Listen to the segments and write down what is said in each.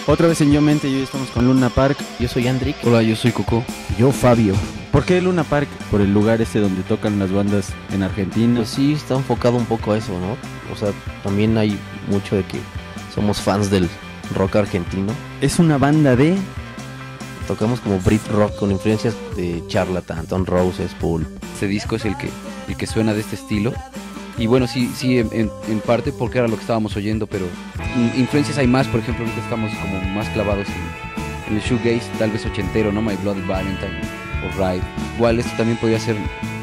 Otra vez en Yo Mente y hoy estamos con Luna Park. Yo soy Andrick. Hola, yo soy Coco. Yo Fabio. ¿Por qué Luna Park? Por el lugar donde tocan las bandas en Argentina. Pues sí, está enfocado un poco a eso, ¿no? O sea, también hay mucho de que somos fans del rock argentino. Es una banda de... Tocamos como Brit rock con influencias de Charlatan, Stone Roses, Pulp. Este disco es el que suena de este estilo. Y bueno, sí, en parte porque era lo que estábamos oyendo, pero influencias hay más. Por ejemplo, ahorita estamos como más clavados en el shoegaze, tal vez ochentero, ¿no? My Bloody Valentine o Ride. Igual esto también podría ser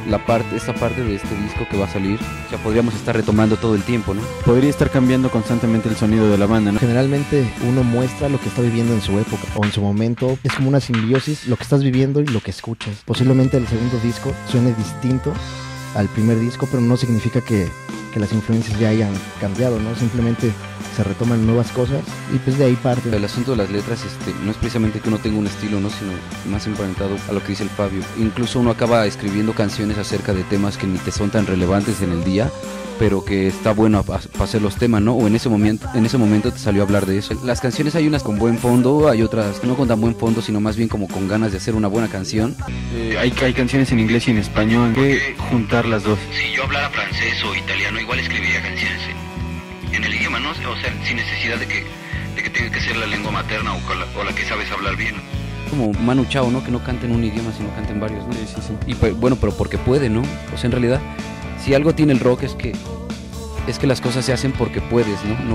esta parte de este disco que va a salir. O sea, podríamos estar retomando todo el tiempo, ¿no? Podría estar cambiando constantemente el sonido de la banda, ¿no? Generalmente uno muestra lo que está viviendo en su época o en su momento. Es como una simbiosis, lo que estás viviendo y lo que escuchas. Posiblemente el segundo disco suene distinto al primer disco, pero no significa que las influencias ya hayan cambiado, ¿no? Simplemente se retoman nuevas cosas y pues de ahí parte. El asunto de las letras no es precisamente que uno tenga un estilo, ¿no? Sino más emparentado a lo que dice el Fabio. Incluso uno acaba escribiendo canciones acerca de temas que ni te son tan relevantes en el día, pero que está bueno para hacer los temas, ¿no? O en ese momento te salió a hablar de eso. Las canciones hay unas con buen fondo, hay otras no con tan buen fondo, sino más bien como con ganas de hacer una buena canción. Hay canciones en inglés y en español. ¿Qué juntar las dos? Si yo hablara francés o italiano, igual escribiría canciones en el idioma, ¿no? O sea, sin necesidad de que tenga que ser la lengua materna o la que sabes hablar bien. Como Manu Chao, ¿no? Que no canta en un idioma, sino canta en varios, ¿no? Sí. Y pues, bueno, pero porque puede, ¿no? O sea, en realidad, si algo tiene el rock es que las cosas se hacen porque puedes, ¿no?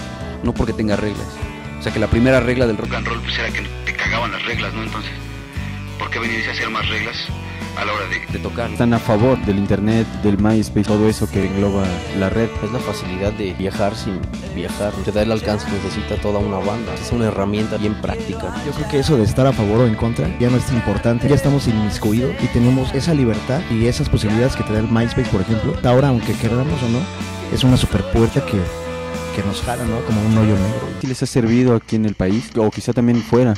No porque tenga reglas. O sea, que la primera regla del rock And roll pues era que te cagaban las reglas, ¿no? Entonces, ¿por qué venirse a hacer más reglas a la hora de tocar? Están a favor del internet, del MySpace, todo eso que engloba la red. Es la facilidad de viajar sin viajar. Te da el alcance que necesita toda una banda. Es una herramienta bien práctica. Yo creo que eso de estar a favor o en contra ya no es importante. Ya estamos inmiscuidos y tenemos esa libertad y esas posibilidades que te da el MySpace, por ejemplo. Ahora, aunque queramos o no, es una super puerta que nos jala, ¿no? Como un hoyo negro. ¿Si les ha servido aquí en el país o quizá también fuera?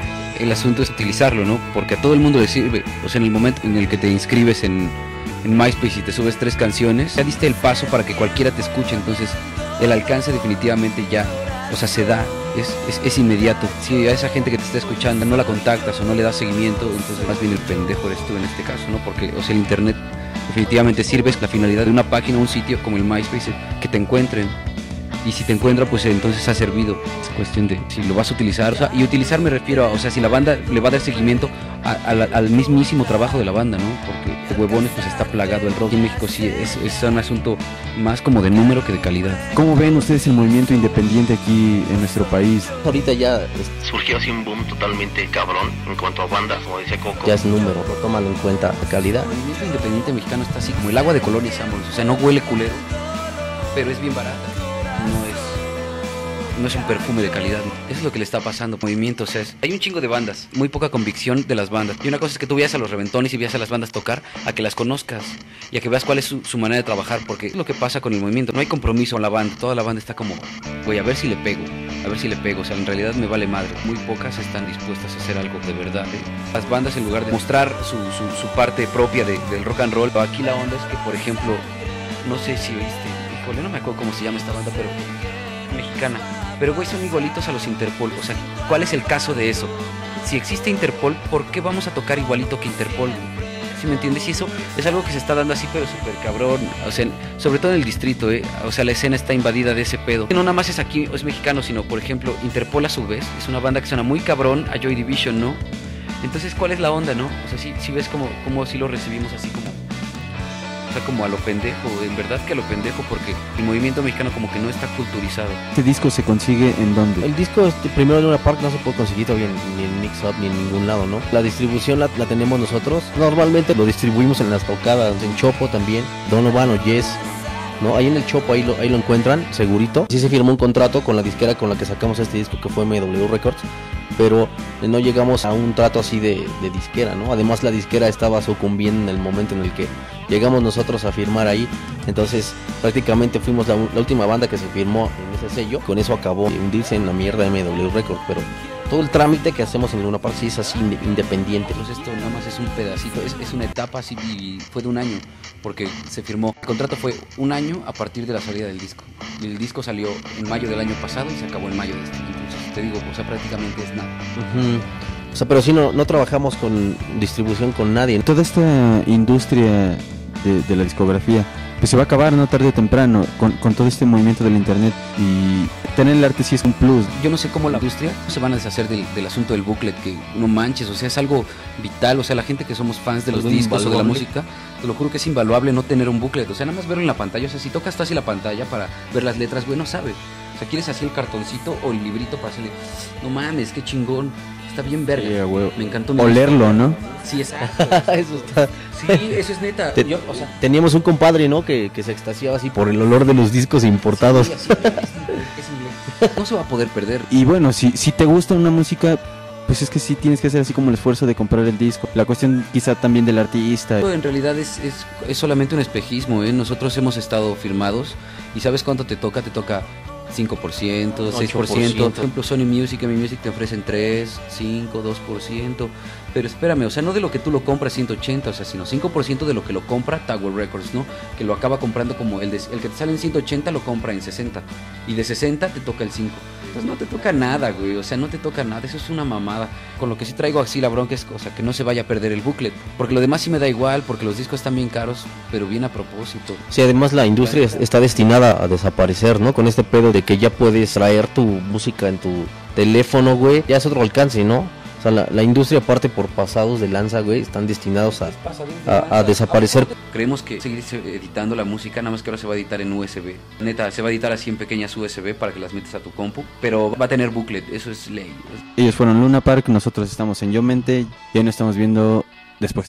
El asunto es utilizarlo, ¿no? Porque a todo el mundo le sirve. O sea, en el momento en el que te inscribes en MySpace y te subes 3 canciones, ya diste el paso para que cualquiera te escuche. Entonces, el alcance definitivamente ya, o sea, se da, es inmediato. Si a esa gente que te está escuchando no la contactas o no le das seguimiento, entonces más bien el pendejo eres tú en este caso, ¿no? Porque, o sea, el internet definitivamente sirve, es la finalidad de una página, un sitio como el MySpace, que te encuentren. Y si te encuentra, pues entonces ha servido. Es cuestión de si lo vas a utilizar. O sea, y utilizar me refiero a, o sea, si la banda le va a dar seguimiento al mismísimo trabajo de la banda, ¿no? Porque de huevones pues está plagado el rock. Y en México sí es un asunto más como de número que de calidad. ¿Cómo ven ustedes el movimiento independiente aquí en nuestro país? Ahorita ya surgió así un boom totalmente cabrón en cuanto a bandas, como decía Coco. ya es número, no toman en cuenta la calidad. El movimiento independiente mexicano está así como el agua de Colonia Sanborns. O sea, no huele culero, pero es bien barata. No es un perfume de calidad. Eso es lo que le está pasando al movimiento. O sea, hay un chingo de bandas, muy poca convicción de las bandas. Y una cosa es que tú veas a los Reventones y veas a las bandas tocar, a que las conozcas y a que veas cuál es su manera de trabajar, porque es lo que pasa con el movimiento. No hay compromiso con la banda. Toda la banda está como, güey, a ver si le pego. O sea, en realidad me vale madre. Muy pocas están dispuestas a hacer algo de verdad, ¿eh? Las bandas, en lugar de mostrar su parte propia del rock and roll, aquí la onda es que, por ejemplo, no sé si oíste, híjole, no me acuerdo cómo se llama esta banda, pero mexicana. Pero güey, son igualitos a los Interpol. O sea, ¿cuál es el caso de eso? Si existe Interpol, ¿por qué vamos a tocar igualito que Interpol? ¿Sí me entiendes? Y eso es algo que se está dando así, pero súper cabrón. O sea, sobre todo en el distrito, ¿eh? O sea, la escena está invadida de ese pedo. No nada más es aquí, es mexicano, sino, por ejemplo, Interpol a su vez es una banda que suena muy cabrón a Joy Division, ¿no? Entonces, ¿cuál es la onda, no? O sea, si ves como si lo recibimos así como... O sea, como a lo pendejo, en verdad que a lo pendejo, porque el movimiento mexicano como que no está culturizado. ¿Este disco se consigue en dónde? El disco primero en Luna Park no se puede conseguir todavía ni en Mix Up ni en ningún lado, ¿no? La distribución la tenemos nosotros. Normalmente lo distribuimos en las tocadas, en Chopo también, Donovan o Yes, ¿no? Ahí en el Chopo, ahí lo encuentran, segurito. Sí se firmó un contrato con la disquera con la que sacamos este disco, que fue MW Records, pero no llegamos a un trato así de disquera, ¿no? Además la disquera estaba sucumbiendo en el momento en el que llegamos nosotros a firmar ahí, entonces prácticamente fuimos la última banda que se firmó en ese sello. Con eso acabó de hundirse en la mierda de MW Records, pero todo el trámite que hacemos en Luna Park sí es así independiente. Entonces esto nada más es un pedacito, es una etapa así, y fue de un año, porque se firmó. El contrato fue un año a partir de la salida del disco. El disco salió en mayo del año pasado y se acabó en mayo de este. Entonces te digo, o sea, prácticamente es nada. O sea, pero si no trabajamos con distribución con nadie. Toda esta industria de la discografía pues se va a acabar, ¿no? Tarde o temprano, con todo este movimiento del internet, y tener el arte sí es un plus. Yo no sé cómo la industria se van a deshacer del asunto del booklet, que no manches, o sea, es algo vital, o sea, la gente que somos fans de los Algo discos o de la invaluable. música, te lo juro que es invaluable no tener un booklet, o sea, nada más verlo en la pantalla, o sea, si tocas así la pantalla para ver las letras, güey, no sabes. O sea, quieres así el cartoncito o el librito para hacerle, no mames, qué chingón, está bien verga. Sí, a huevo. Me encantó mi Olerlo, ¿no? Sí, exacto. Eso está. Sí, eso es neta. Te- Yo, o sea, Teníamos un compadre, ¿no? Que se extasiaba así por el olor de los discos importados. sí, así, es inglés. No se va a poder perder. Y bueno, si te gusta una música, pues es que sí tienes que hacer así como el esfuerzo de comprar el disco. La cuestión quizá también del artista. En realidad es solamente un espejismo, ¿eh? Nosotros hemos estado firmados y ¿sabes cuánto te toca? Te toca 5%, 6%. Por ejemplo, Sony Music, mi Music te ofrecen 3, 5, 2%. Pero espérame, o sea, no de lo que tú lo compras 180, o sea, sino 5% de lo que lo compra Tower Records, ¿no? Que lo acaba comprando como el que te sale en 180 lo compra en 60. Y de 60 te toca el 5. Entonces no te toca nada, güey, o sea, no te toca nada, eso es una mamada. Con lo que sí traigo así la bronca es, o sea, que no se vaya a perder el booklet. Porque lo demás sí me da igual, porque los discos están bien caros, pero bien a propósito. Sí, además la industria está destinada a desaparecer, ¿no? Con este pedo de que ya puedes traer tu música en tu teléfono, güey. Ya es otro alcance, ¿no? O sea, la industria, aparte por pasados de lanza, güey, están destinados a desaparecer. Creemos que seguir editando la música, nada más que ahora se va a editar en USB. Neta, se va a editar así en pequeñas USB para que las metas a tu compu, pero va a tener booklet, eso es ley. Ellos fueron Luna Park, nosotros estamos en Yo Mente y ahí nos estamos viendo después.